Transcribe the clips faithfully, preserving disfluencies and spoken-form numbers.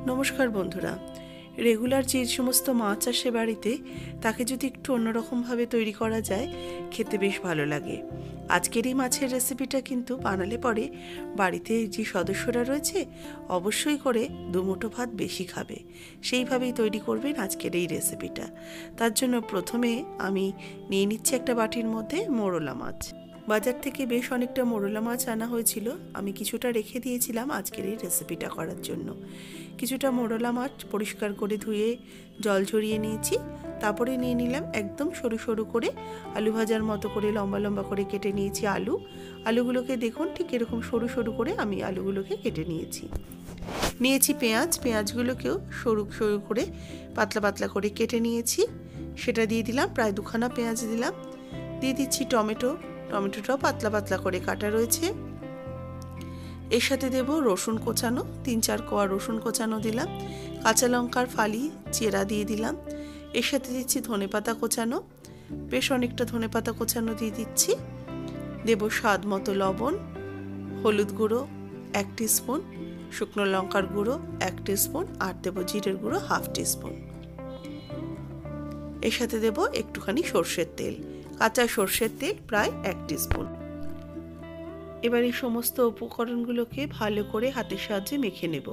নমস্কার বন্ধুরা, রেগুলার যে সমস্ত মাছ আসে বাড়িতে তাকে যদি একটু অন্যরকমভাবে তৈরি করা যায় খেতে বেশ ভালো লাগে। আজকের এই মাছের রেসিপিটা কিন্তু বানালে পরে বাড়িতে যে সদস্যরা রয়েছে অবশ্যই করে দুমুঠো ভাত বেশি খাবে, সেইভাবেই তৈরি করবেন আজকের এই রেসিপিটা। তার জন্য প্রথমে আমি নিয়ে নিচ্ছি একটা বাটির মধ্যে মোরলা মাছ। বাজার থেকে বেশ অনেকটা মোরলা মাছ আনা হয়েছিল, আমি কিছুটা রেখে দিয়েছিলাম আজকের এই রেসিপিটা করার জন্য। কিছুটা মোরলা মাছ পরিষ্কার করে ধুয়ে জল ঝরিয়ে নিয়েছি। তারপরে নিয়ে নিলাম একদম সরু সরু করে আলু ভাজার মতো করে লম্বা লম্বা করে কেটে নিয়েছি আলু। আলুগুলোকে দেখুন ঠিক এরকম সরু সরু করে আমি আলুগুলোকে কেটে নিয়েছি। নিয়েছি পেঁয়াজ, পেঁয়াজগুলোকেও সরু সরু করে পাতলা পাতলা করে কেটে নিয়েছি, সেটা দিয়ে দিলাম। প্রায় দুখানা পেঁয়াজ দিলাম। দিয়ে দিচ্ছি টমেটো, টমেটোটাও পাতলা পাতলা করে কাটা রয়েছে। এর সাথে দেব রসুন কোচানো, তিন চার কোয়া রসুন কোচানো দিলাম। কাঁচা লঙ্কার ফালি চেরা দিয়ে দিলাম। এর সাথে দিচ্ছি ধনেপাতা কোচানো, বেশ অনেকটা ধনেপাতা কোচানো দিয়ে দিচ্ছি। দেব স্বাদ মতো লবণ, হলুদ গুঁড়ো এক টিস্পুন, শুকনো লঙ্কার গুঁড়ো এক টিস্পুন, আর দেব জিরের গুঁড়ো হাফ টিস্পুন। এর সাথে দেব একটুখানি সর্ষের তেল, কাঁচা সর্ষের তেল প্রায় এক টিস্পুন। এবার এই সমস্ত উপকরণগুলোকে ভালো করে হাতের সাহায্যে মেখে নেব।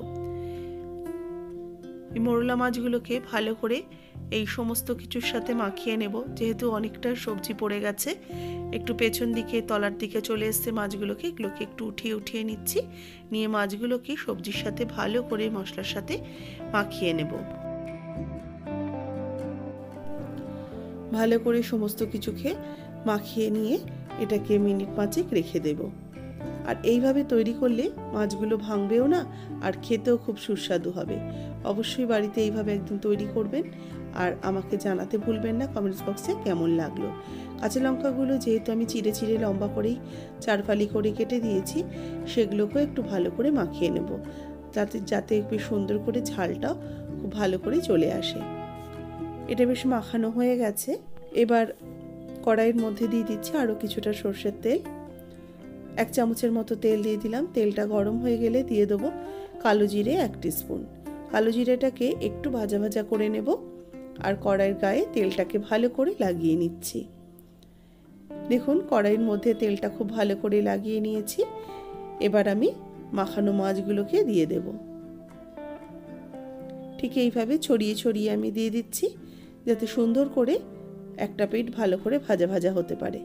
এই মোরলা মাছগুলোকে ভালো করে এই সমস্ত কিছুর সাথে মাখিয়ে নেব। যেহেতু অনেকটা সবজি পড়ে গেছে, একটু পেছন দিকে তলার দিকে চলে এসছে মাছগুলোকে, এগুলোকে একটু উঠিয়ে উঠিয়ে নিচ্ছি। নিয়ে মাছগুলোকে সবজির সাথে ভালো করে মশলার সাথে মাখিয়ে নেব। ভালো করে সমস্ত কিছুকে মাখিয়ে নিয়ে এটাকে মিনিট পাঁচেক রেখে দেব। আর এইভাবে তৈরি করলে মাছগুলো ভাঙবেও না, আর খেতেও খুব সুস্বাদু হবে। অবশ্যই বাড়িতে এইভাবে একদিন তৈরি করবেন, আর আমাকে জানাতে ভুলবেন না কমেন্টস বক্সে কেমন লাগলো। কাঁচা লঙ্কাগুলো যেহেতু আমি চিড়ে চিড়ে লম্বা করেই চারফালি করে কেটে দিয়েছি, সেগুলোকেও একটু ভালো করে মাখিয়ে নেব, যাতে যাতে একটু সুন্দর করে ঝালটাও খুব ভালো করে চলে আসে। এটা বেশ মাখানো হয়ে গেছে। এবার কড়াইয়ের মধ্যে দিয়ে দিচ্ছি আরও কিছুটা সর্ষের তেল। এক চামচের মতো তেল দিয়ে দিলাম। তেলটা গরম হয়ে গেলে দিয়ে দেবো কালো জিরে এক টিস্পুন। কালো জিরেটাকে একটু ভাজা ভাজা করে নেব, আর কড়াইয়ের গায়ে তেলটাকে ভালো করে লাগিয়ে নিচ্ছি। দেখুন কড়াইয়ের মধ্যে তেলটা খুব ভালো করে লাগিয়ে নিয়েছি। এবার আমি মাখানো মাছগুলোকে দিয়ে দেব। ঠিক এইভাবে ছড়িয়ে ছড়িয়ে আমি দিয়ে দিচ্ছি, যাতে সুন্দর করে একটা পিঠ ভালো করে ভাজা ভাজা হতে পারে।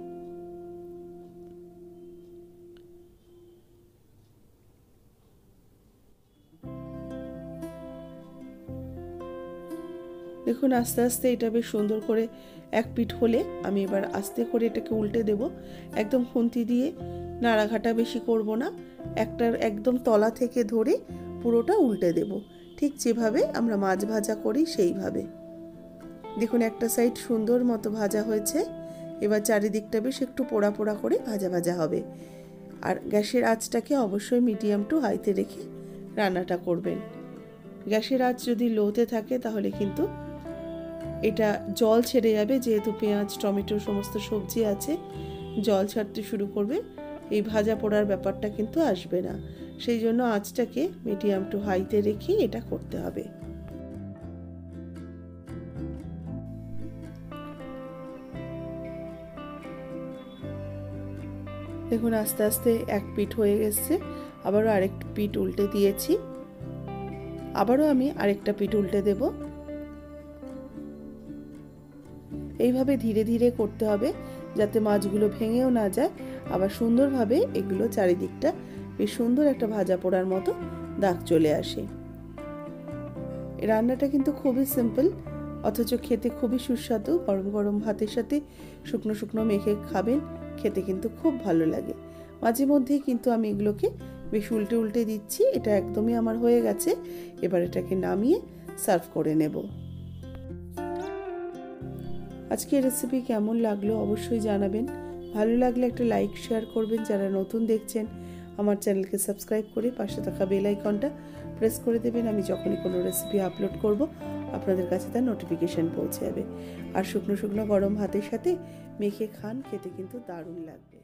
দেখুন আস্তে আস্তে এটা বেশ সুন্দর করে এক পিঠ হলে আমি এবার আস্তে করে এটাকে উল্টে দেব। একদম খুন্তি দিয়ে নাড়াঘাটা বেশি করব না, একটার একদম তলা থেকে ধরে পুরোটা উল্টে দেব, ঠিক যেভাবে আমরা মাছ ভাজা করি সেইভাবে। দেখুন একটা সাইড সুন্দর মতো ভাজা হয়েছে। এবার চারিদিকটা বেশ একটু পোড়া পোড়া করে ভাজা ভাজা হবে। আর গ্যাসের আঁচটাকে অবশ্যই মিডিয়াম টু হাইতে রেখে রান্নাটা করবেন। গ্যাসের আঁচ যদি লোতে থাকে তাহলে কিন্তু এটা জল ছেড়ে যাবে, যেহেতু পেঁয়াজ টমেটো সমস্ত সবজি আছে, জল ছাড়তে শুরু করবে, এই ভাজা পোড়ার ব্যাপারটা কিন্তু আসবে না। সেই জন্য আঁচটাকে মিডিয়াম টু হাইতে রেখে এটা করতে হবে। দেখুন আস্তে আস্তে এক পিঠ হয়ে গেছে, আবারও আরেক পিঠ উল্টে দিয়েছি। আবারও আমি আরেকটা পিঠ উল্টে দেব। এইভাবে ধীরে ধীরে করতে হবে, যাতে মাছগুলো ভেঙেও না যায়, আবার সুন্দরভাবে এগুলো চারিদিকটা বেশ সুন্দর একটা ভাজা পোড়ার মতো দাগ চলে আসে। এই রান্নাটা কিন্তু খুবই সিম্পল, অথচ খেতে খুবই সুস্বাদু। গরম গরম ভাতের সাথে শুকনো শুকনো মেখে খাবেন, খেতে কিন্তু খুব ভালো লাগে। মাঝে মধ্যেই কিন্তু আমি এগুলোকে বেশ উল্টে উল্টে দিচ্ছি। এটা একদমই আমার হয়ে গেছে। এবার এটাকে নামিয়ে সার্ভ করে নেব। আজকের রেসিপি কেমন লাগলো অবশ্যই জানাবেন। ভালো লাগলে একটা লাইক শেয়ার করবেন। যারা নতুন দেখছেন আমার চ্যানেলকে সাবস্ক্রাইব করে পাশে থাকা বেল আইকনটা প্রেস করে দেবেন। আমি যখনই কোনো রেসিপি আপলোড করব আপনাদের কাছে তার নোটিফিকেশান পৌঁছে যাবে। আর শুকনো শুকনো গরম ভাতের সাথে মেখে খান, খেতে কিন্তু দারুণ লাগবে।